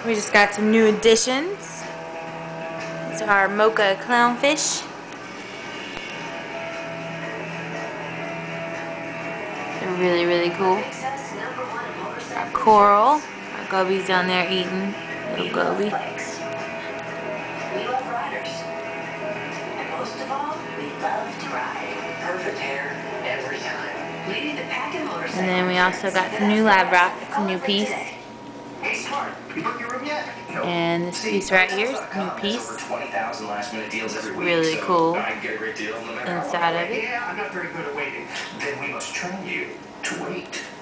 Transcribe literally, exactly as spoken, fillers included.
We just got some new additions. These are our Mocha Clownfish. They're really, really cool. Our coral. Our gobies down there eating. Little goby. We love riders. And most of all, we love to ride. Perfect hair every time. Leading the pack and motorcycle. And then we also got some new lab rock, a new piece. Hey, smart. You booked your room yet? Nope. And this piece right here is a new piece. It's really cool inside of it. Yeah, I'm not very good at waiting. Then we must train you to wait.